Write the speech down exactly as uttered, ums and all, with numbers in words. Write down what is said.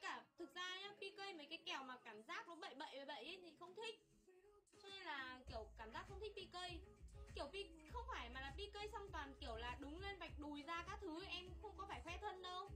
cả thực ra nhá, pê ca mấy cái kèo mà cảm giác nó bậy bậy bậy bậy ấy thì không thích. Cho nên là kiểu cảm giác không thích pê ca. Kiểu P, không phải mà là pê ca xong toàn kiểu là đứng lên vạch đùi ra các thứ, em không có phải khoe thân đâu.